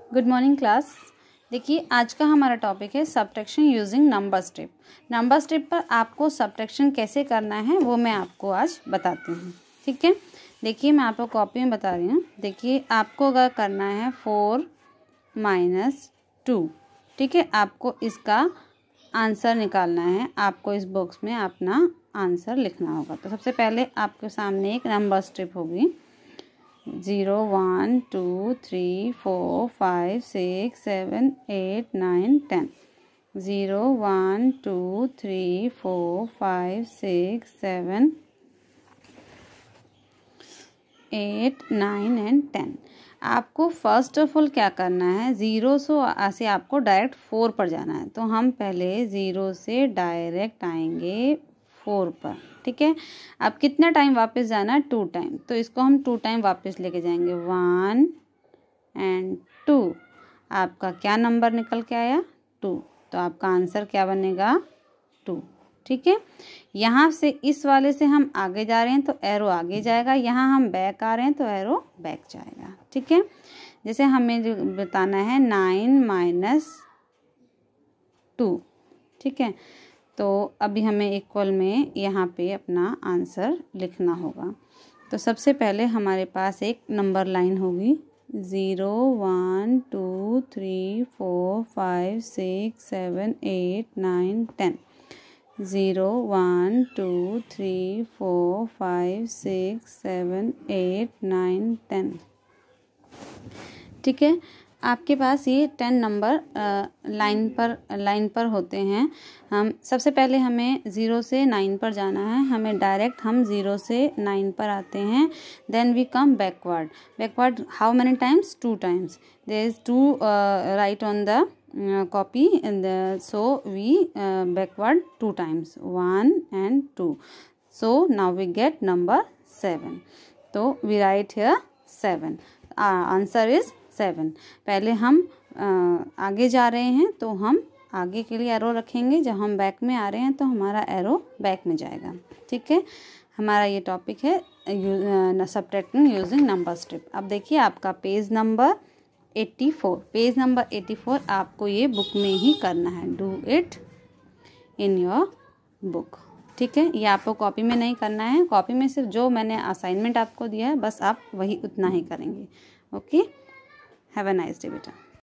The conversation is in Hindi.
Good morning class. देखिए आज का हमारा टॉपिक है subtraction using number strip. Number strip पर आपको सब्ट्रैक्शन कैसे करना है वो मैं आपको आज बताती हूँ। ठीक है, देखिए मैं आपको कॉपी में बता रही हूँ। देखिए आपको अगर करना है 4 - 2, ठीक है, आपको इसका आंसर निकालना है। आपको इस बॉक्स में अपना आंसर लिखना होगा। तो सबसे पहले आपके सामने एक नंबर स्ट्रिप होगी 0 1 2 3 4 5 6 7 8 9 10। 0 1 2 3 4 5 6 7 8 9 एंड 10। आपको फर्स्ट ऑफ ऑल क्या करना है, 0 से आपको डायरेक्ट 4 पर जाना है। तो हम पहले 0 से डायरेक्ट आएंगे 4 पर। ठीक है, अब कितना टाइम वापस जाना है, 2 टाइम। तो इसको हम 2 टाइम वापस लेके जाएंगे 1 एंड 2। आपका क्या नंबर निकल के आया, 2। तो आपका आंसर क्या बनेगा, 2। ठीक है, यहाँ से इस वाले से हम आगे जा रहे हैं तो एरो आगे जाएगा, यहाँ हम बैक आ रहे हैं तो एरो बैक जाएगा। ठीक है, जैसे हमें जो बताना है 9 - 2। ठीक है, तो अभी हमें इक्वल में यहाँ पे अपना आंसर लिखना होगा। तो सबसे पहले हमारे पास एक नंबर लाइन होगी 0 1 2 3 4 5 6 7 8 9 10। 0 1 2 3 4 5 6 7 8 9 10। ठीक है, आपके पास ये 10 नंबर लाइन पर होते हैं। हम सबसे पहले हमें 0 से 9 पर जाना है। हमें डायरेक्ट हम 0 से 9 पर आते हैं। Then we come backward how many times, 2 times. There is 2 right on the copy and so we backward 2 times, 1 and 2. So now we get number 7. So we write here 7. Answer is 7. पहले हम आगे जा रहे हैं तो हम आगे के लिए एरो रखेंगे। जब हम बैक में आ रहे हैं तो हमारा एरो बैक में जाएगा। ठीक है, हमारा ये टॉपिक है सब्ट्रैक्टिंग यूजिंग नंबर स्ट्रिप। अब देखिए आपका पेज नंबर 84 आपको ये बुक में ही करना है। Do it in your book. ठीक है, ये आपको कॉपी में नहीं करना है। कॉपी में सिर्फ जो मैंने असाइनमेंट आपको दिया है बस आप वही उतना ही करेंगे। Okay, have a nice day बेटा।